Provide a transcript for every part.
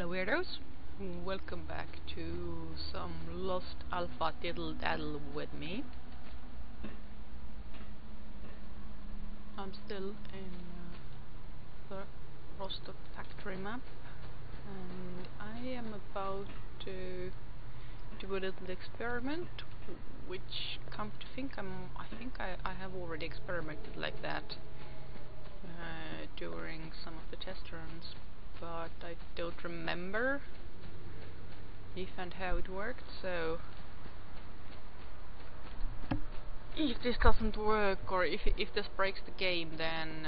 Hello weirdos, welcome back to some Lost Alpha Diddle Daddle with me. I'm still in the Rostock factory map, and I am about to do a little experiment, which, come to think, I think I have already experimented like that during some of the test runs, but I don't remember if and how it worked, so if this doesn't work, or if this breaks the game, then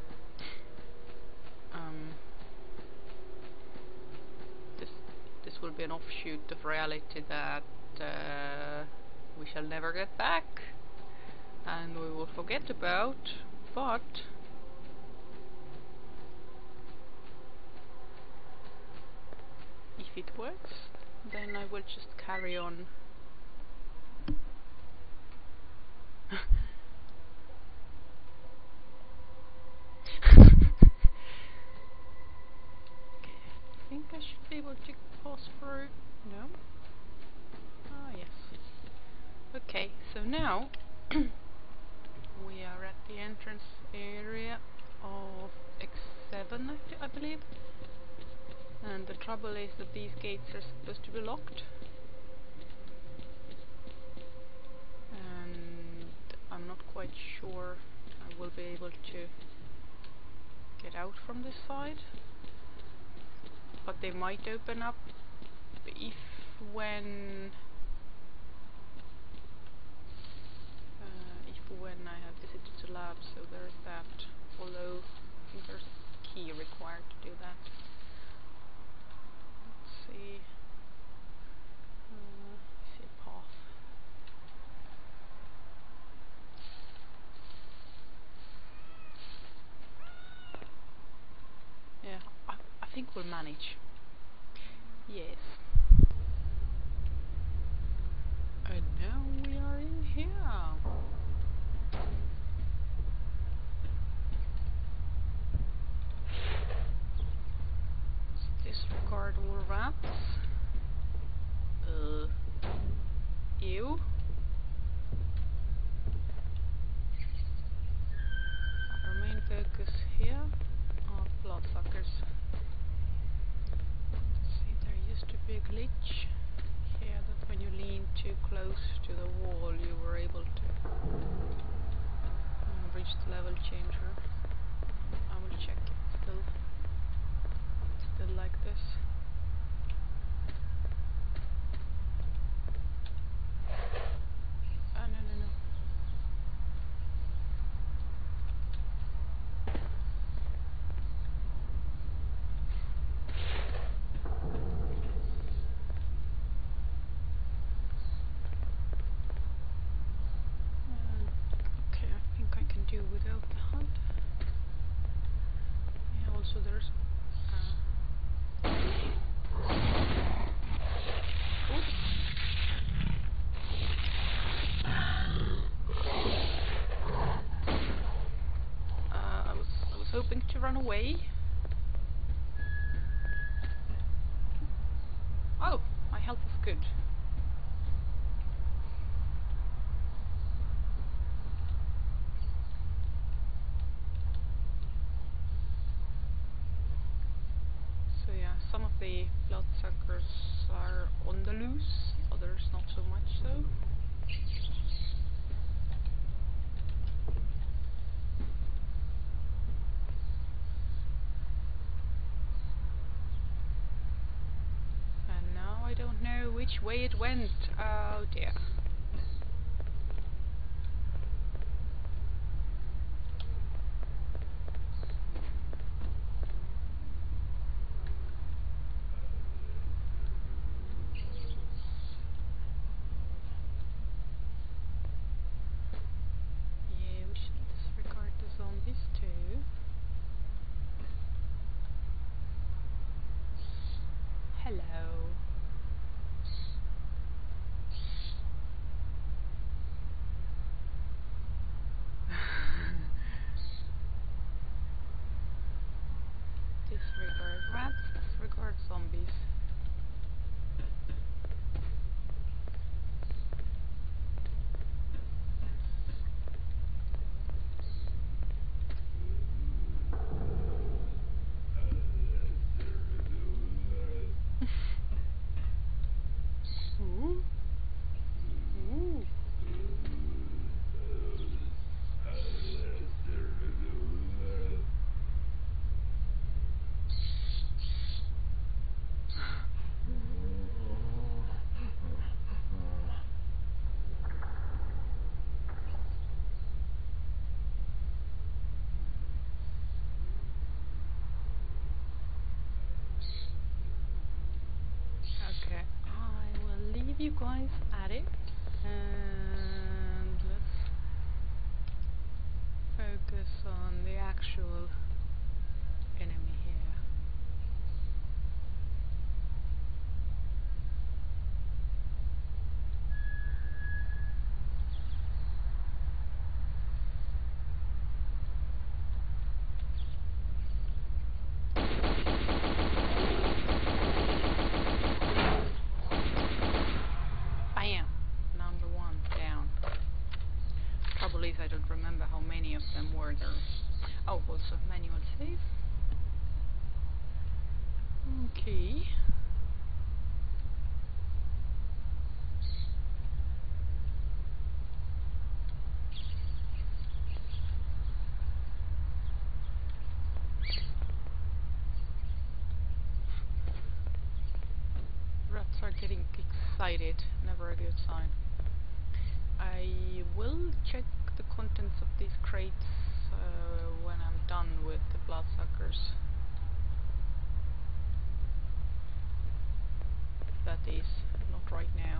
this will be an offshoot of reality that we shall never get back, and we will forget about, but if it works, then I will just carry on. I think I should be able to pass through. No? Ah, yes. Okay, so now we are at the entrance area of X7, I believe. And the trouble is that these gates are supposed to be locked. And I'm not quite sure I will be able to get out from this side. But they might open up if when I have visited the lab, so there's that. Although I think there's a key required to do that. Let's see. See a path. Yeah, I think we'll manage. Yes. And now we are in here. Let's disregard all rats. Ew. Our main focus here are bloodsuckers. See, there used to be a glitch here that when you lean too close to the wall you were able to reach the level changer. I will check it. Still like this. Ah, no. Okay, I think I can do without the HUD. Yeah, also there's I was hoping to run away. Oh, my health is good. So yeah, some of the bloodsuckers are on the loose, others not so much so. And now I don't know which way it went. Oh dear. Zombies too. Hello. leave you guys at it, and let's focus on the actual enemy here. I don't remember how many of them were there. Oh, also manual save. Okay. Rats are getting excited, never a good sign. I will check the contents of these crates when I'm done with the bloodsuckers. That is, not right now.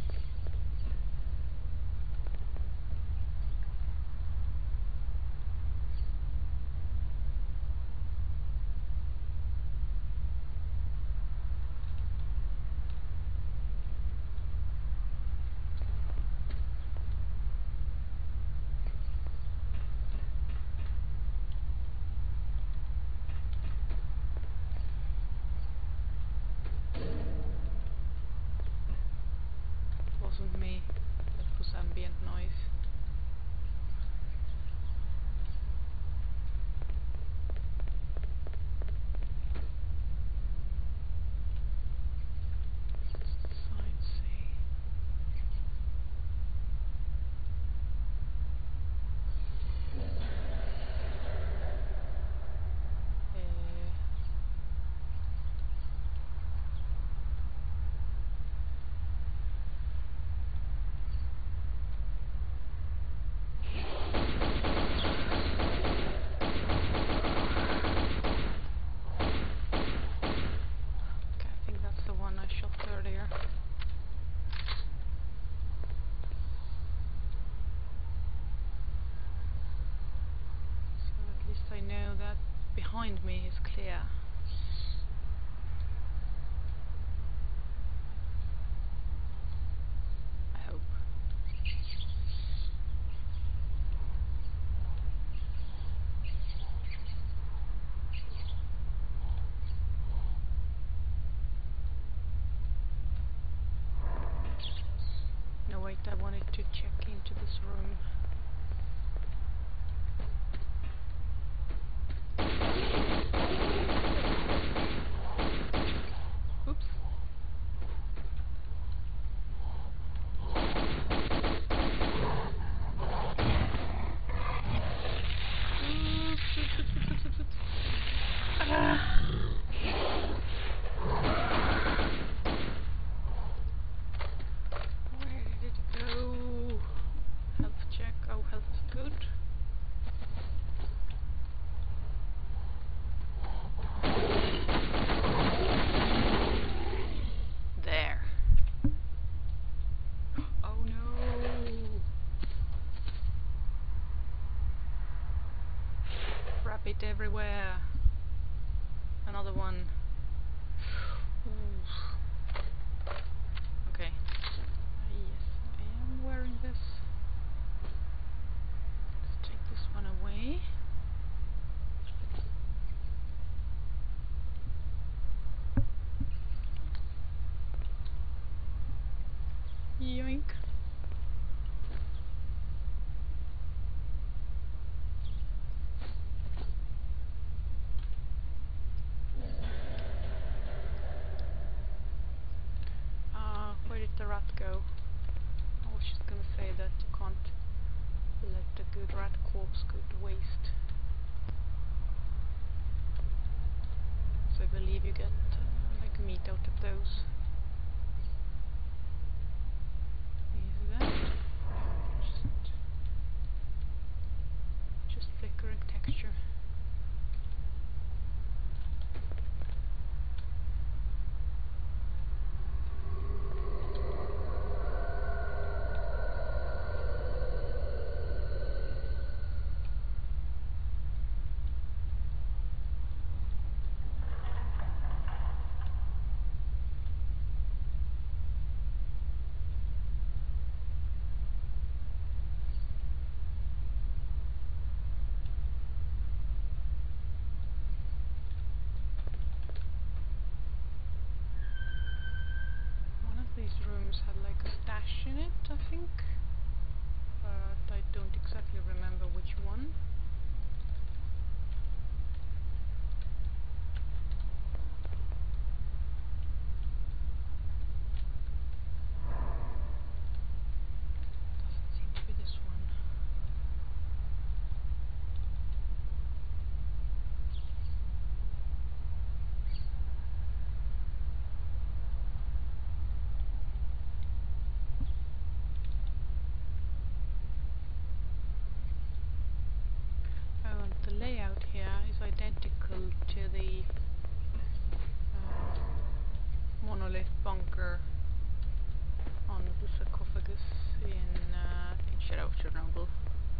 Wasn't me, that was ambient noise. What's the sign say? I know that behind me is clear. I hope. No, wait, I wanted to check into this room. It everywhere. Another one. Ooh. Okay. Yes, I am wearing this. Let's take this one away. Yoink. Where did the rat go? I was just gonna say that you can't let a good rat corpse go to waste. So I believe you get like meat out of those. Is that? No, just flickering texture. these rooms had like a stash in it, I think. But I don't exactly remember which one. Doesn't seem to be this one. The layout here is identical to the monolith bunker on the sarcophagus in Shadow of Chernobyl.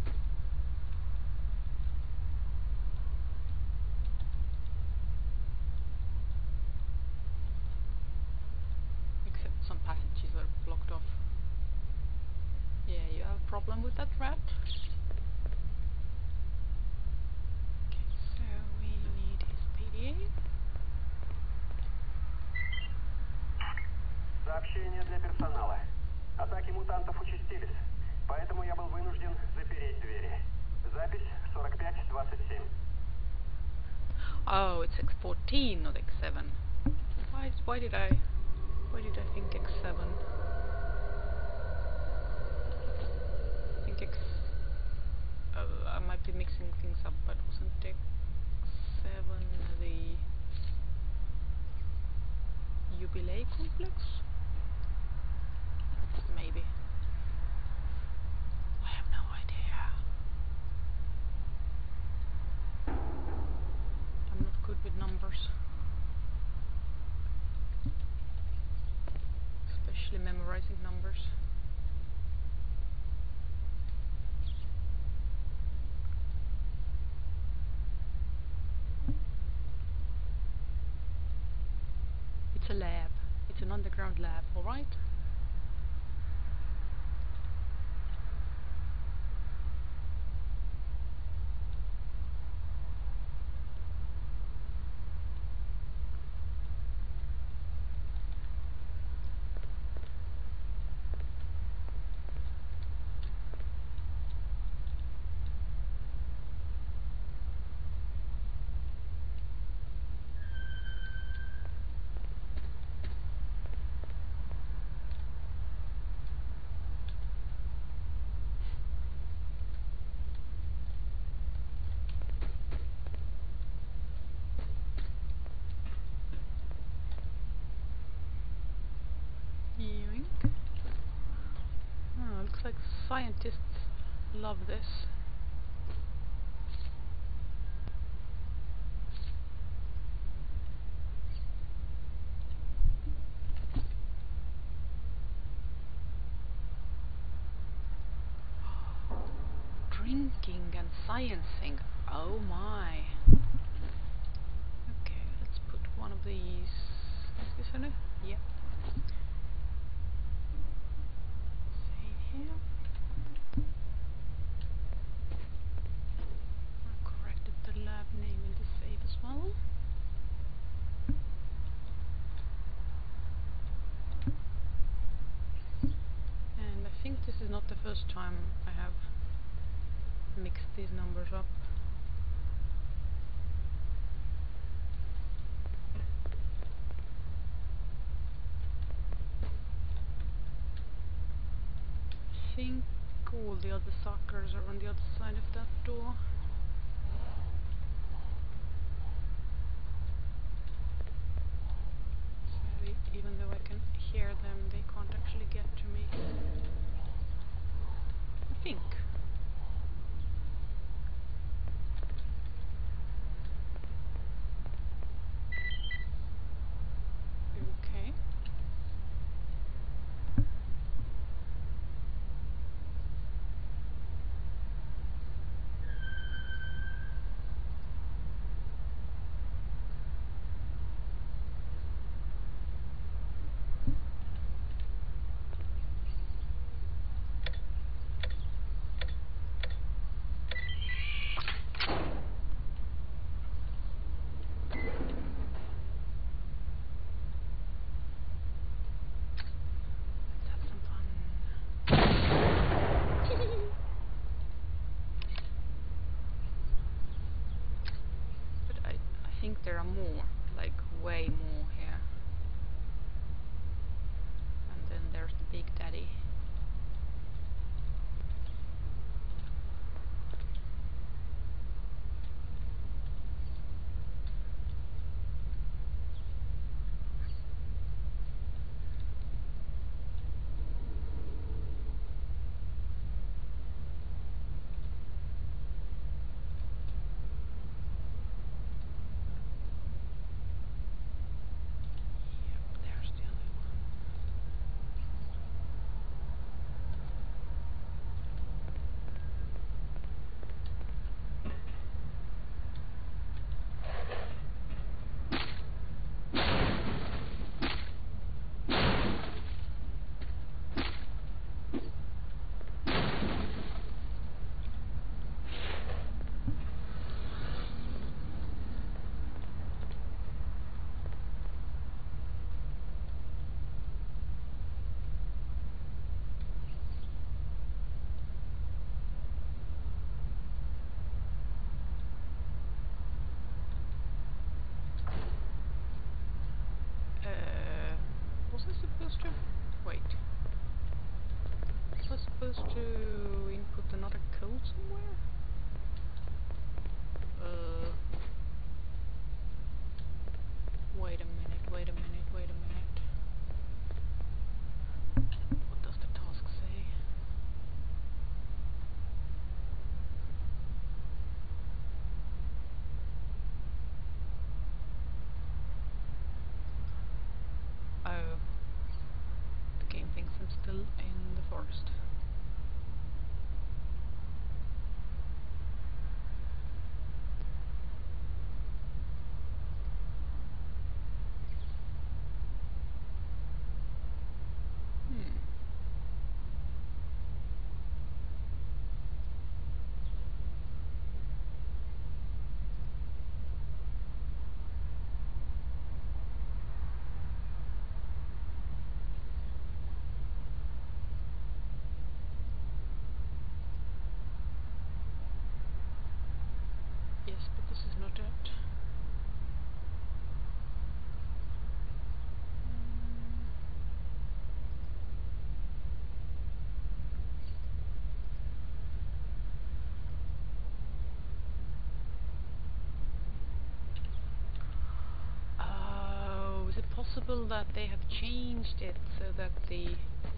Except some passages are blocked off. Yeah, you have a problem with that, rat? So we need his PDA. Сообщение для персонала. Атаки мутантов участились, поэтому я был вынужден запереть двери. Запись 45-27. Oh, it's X14, not X7. Why did I think X7? I think I might be mixing things up, but wasn't X7 the Jubilee complex? Maybe. I have no idea. I'm not good with numbers. Especially memorizing numbers. It's a lab. It's an underground lab, alright? Oh, looks like scientists love this. Drinking and sciencing. Oh my. Okay, let's put one of these. Is this in it? Yep. Save here. I corrected the lab name in the save as well. And I think this is not the first time I have mixed these numbers up. I think all the other suckers are on the other side of that door. So even though I can hear them, they can't actually get to me. I think. Okay. more, like way more here. And then there's the Big Daddy. Was I supposed to... Wait. Was I supposed to input another code somewhere? Wait a minute, wait a minute, wait a minute. What does the task say? Oh. The game thinks I'm still in the forest. Yes, but this is not it. Oh, is it possible that they have changed it so that the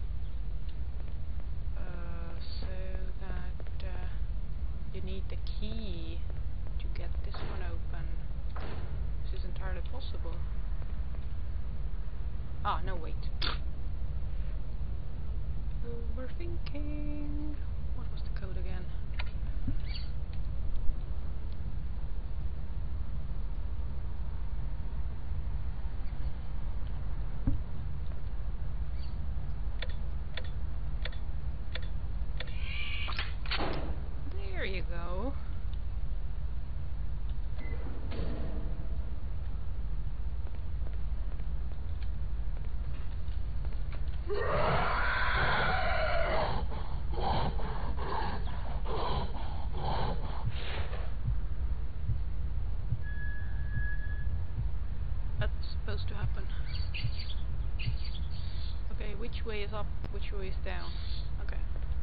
you need the key to get this one open? This is entirely possible. Ah, no, wait. Overthinking. What was the code again? There you go. That's supposed to happen. Okay, which way is up, which way is down? Okay.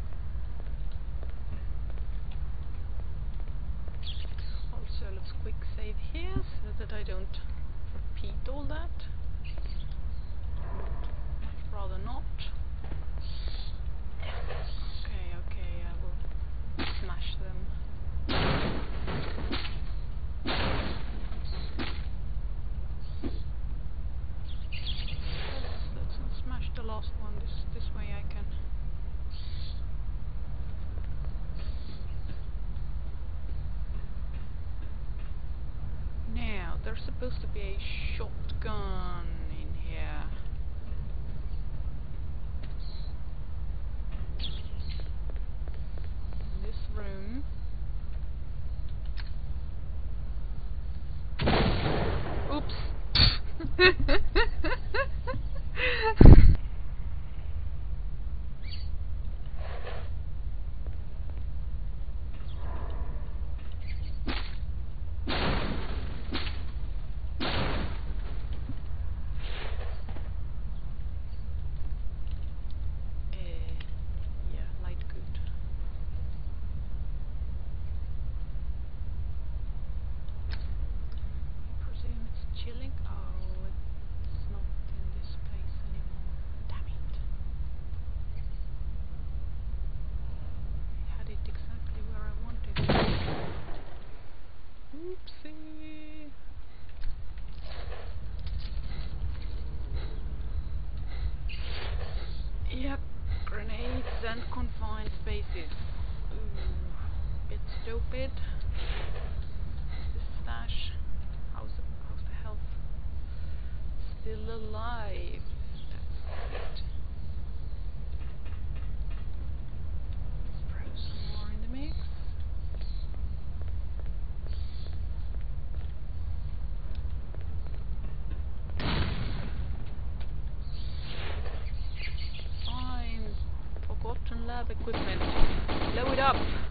Also, let's quick save here so that I don't repeat all that. Rather not. Okay, I will smash them. Let's not smash the last one. This way I can. Now there's supposed to be a shotgun in here. In this room. Oops. and confined spaces. Ooh, bit stupid. This stash. How's the health? Still alive. That's it. Throw some more in the mix. Fine. Forgotten lab equipment. Blow it up.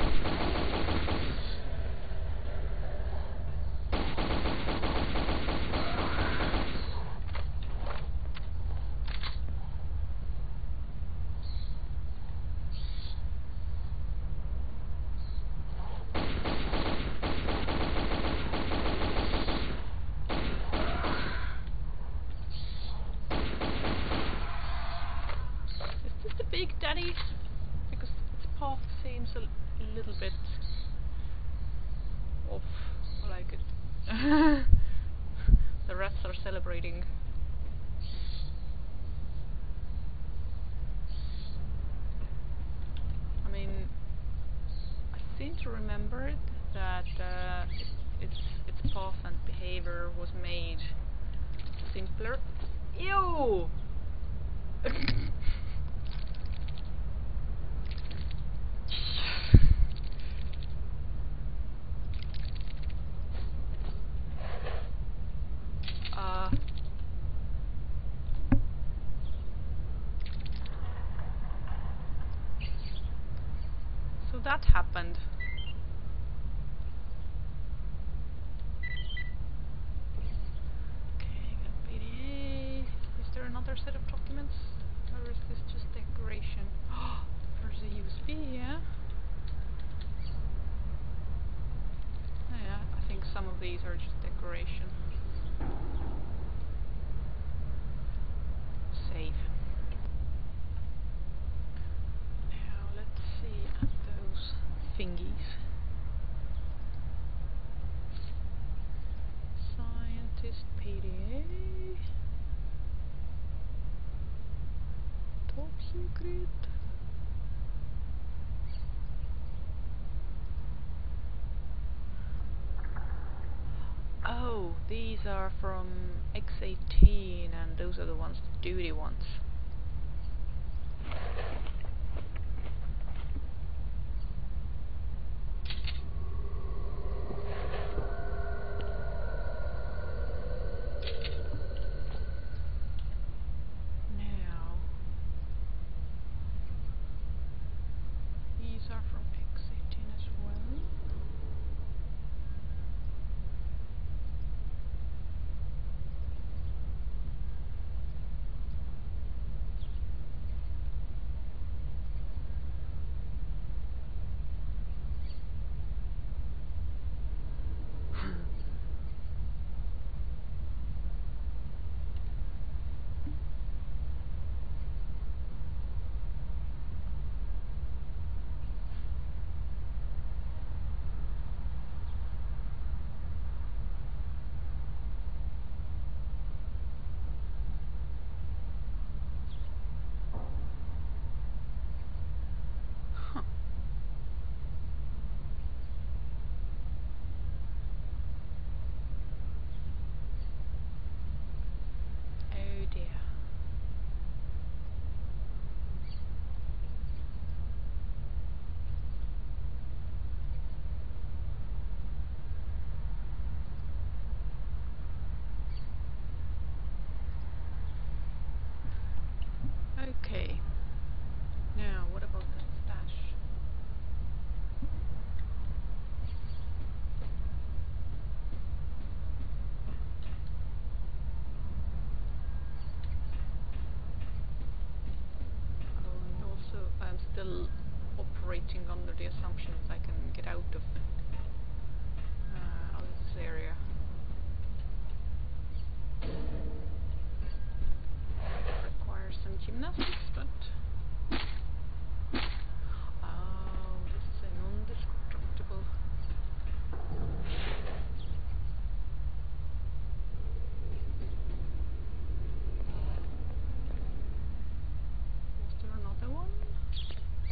Big Daddy, because its path seems a little bit off. I like it. The rats are celebrating. I mean, I seem to remember it that its path and behavior was made simpler. Ew! So that happened. Okay, PDA. Is there another set of documents? Or is this just decoration? Oh, there's a USB, yeah? Yeah, I think some of these are just decoration. Save. Now let's see at those thingies. Scientist PDA. Top secret. Oh, these are from X14 and those are the ones, the duty ones. Now, these are from X18 as well. Oh dear. Okay. Now, what about that stash? Oh, and also, I'm still operating under the assumption that I can get out of this area. Requires some gymnastics, but oh, this is a non-destructible. Was there another one?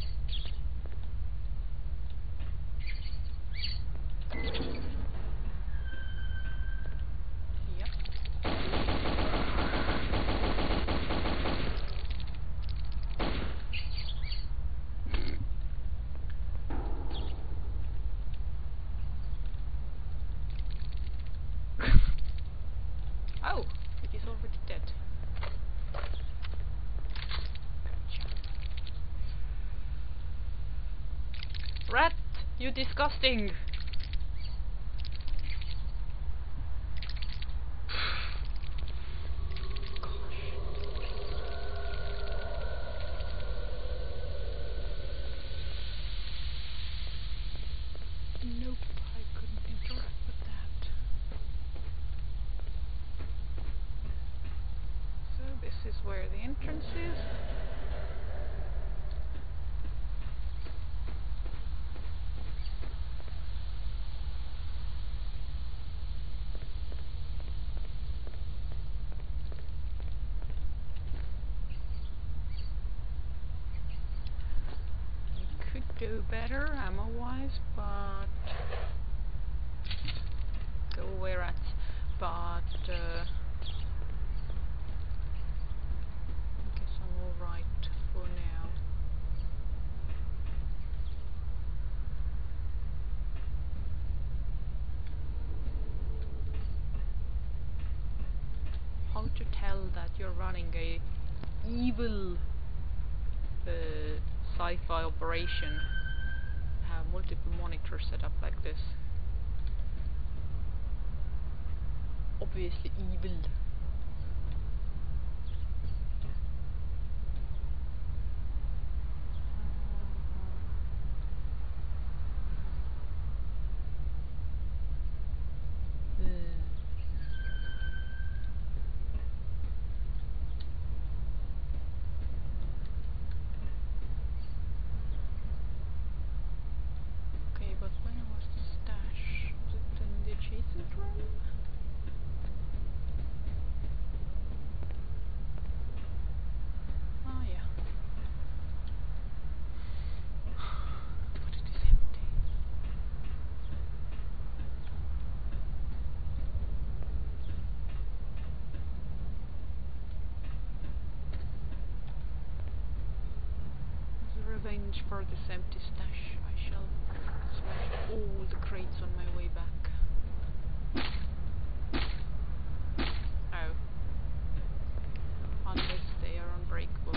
Rat! You disgusting! Nope, I couldn't interact with that. So this is where the entrance is. Do better ammo-wise, but go away, rats. But I guess I'm all right for now. How to tell that you're running a evil sci-fi operation? Have multiple monitors set up like this. Obviously evil. But where was the stash? Was it in the adjacent room? Oh yeah. But it is empty. As a revenge for this empty stash, I shall smash all the crates on my way back. Oh. Unless they are unbreakable.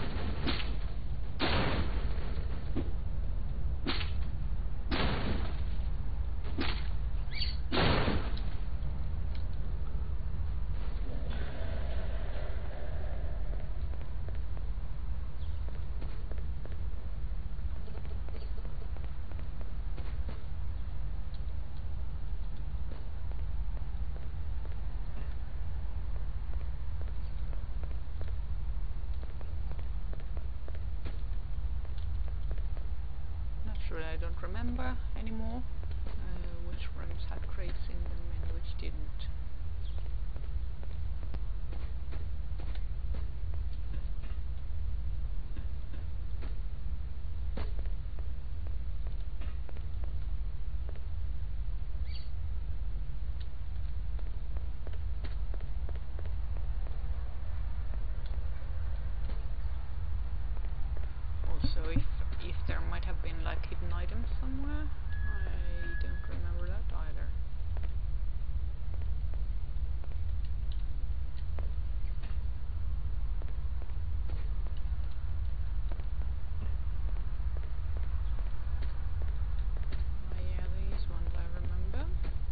Naturally, I don't remember anymore which rooms had crates in them and which didn't. Also, if there might have been like hidden items somewhere, I don't remember that either. Oh yeah, these ones I remember.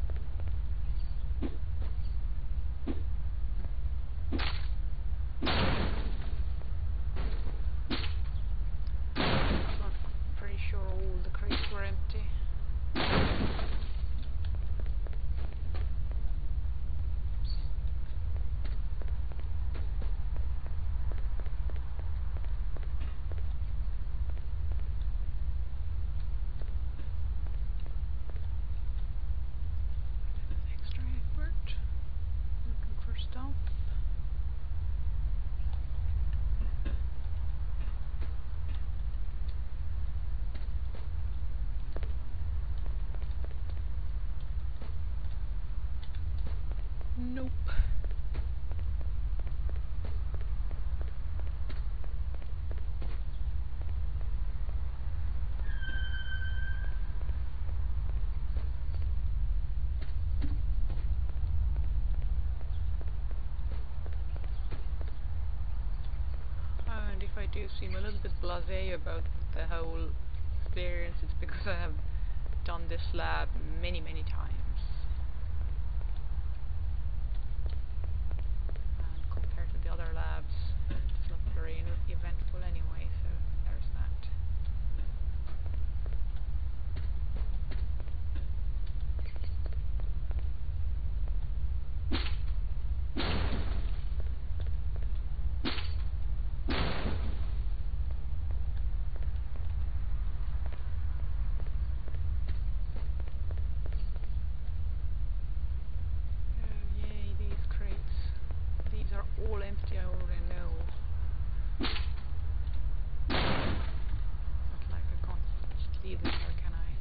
Pretty sure all the crates were empty. Extra effort. Looking for stuff. Nope. And if I do seem a little bit blasé about the whole experience, it's because I have done this lab many times. And compared to the other labs, it's not very eventful anyway, so there's that. All empty, I already know. Not like I can't just leave them there, can I?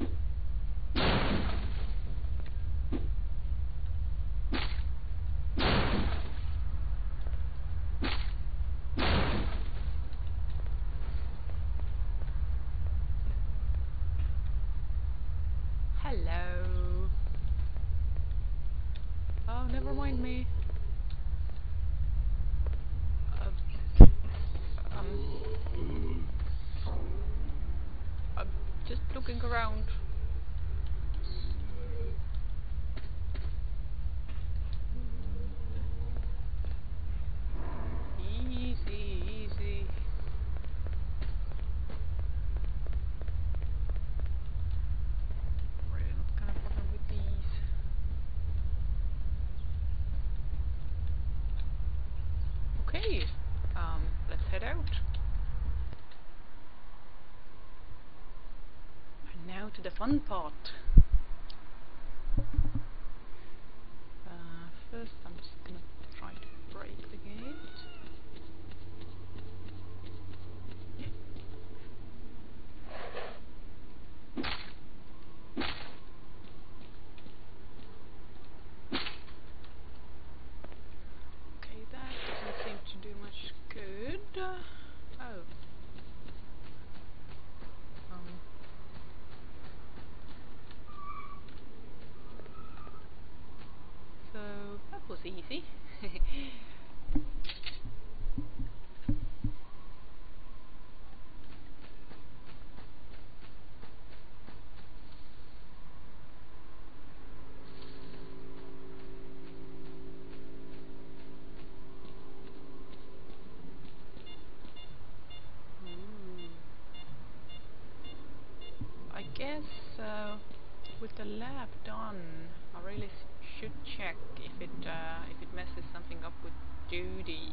Hello. Oh, never mind me. I'm just looking around. Easy. Really not gonna bother with these. Okay, let's head out. And now to the fun part. First I'm just gonna try to break the gate. Okay, that doesn't seem to do much good. Oh. So that was easy. I guess with the lab done, I really should check if it messes something up with duty.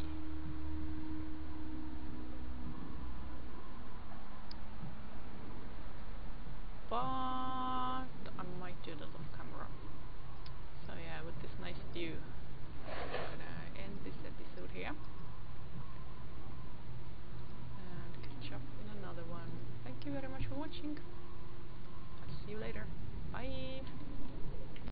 But I might do that off camera. So yeah, with this nice view, I'm gonna end this episode here and catch up in another one. Thank you very much for watching.